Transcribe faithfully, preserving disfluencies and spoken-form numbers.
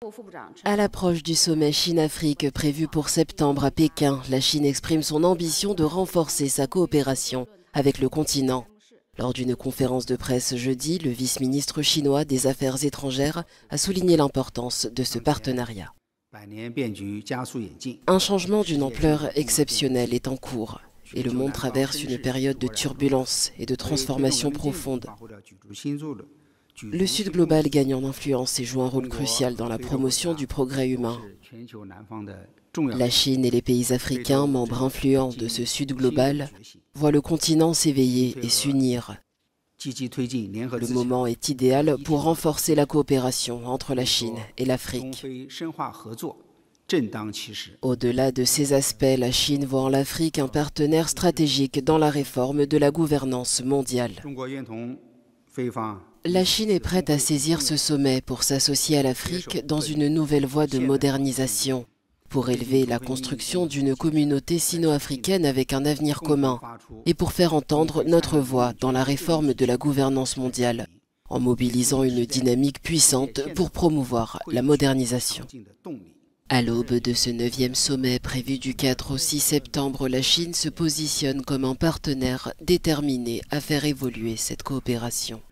À l'approche du sommet Chine-Afrique prévu pour septembre à Pékin, la Chine exprime son ambition de renforcer sa coopération avec le continent. Lors d'une conférence de presse jeudi, le vice-ministre chinois des Affaires étrangères a souligné l'importance de ce partenariat. Un changement d'une ampleur exceptionnelle est en cours et le monde traverse une période de turbulence et de transformation profonde. Le Sud global gagne en influence et joue un rôle crucial dans la promotion du progrès humain. La Chine et les pays africains, membres influents de ce Sud global, voient le continent s'éveiller et s'unir. Le moment est idéal pour renforcer la coopération entre la Chine et l'Afrique. Au-delà de ces aspects, la Chine voit en l'Afrique un partenaire stratégique dans la réforme de la gouvernance mondiale. La Chine est prête à saisir ce sommet pour s'associer à l'Afrique dans une nouvelle voie de modernisation, pour élever la construction d'une communauté sino-africaine avec un avenir commun et pour faire entendre notre voix dans la réforme de la gouvernance mondiale, en mobilisant une dynamique puissante pour promouvoir la modernisation. À l'aube de ce neuvième sommet prévu du quatre au six septembre, la Chine se positionne comme un partenaire déterminé à faire évoluer cette coopération.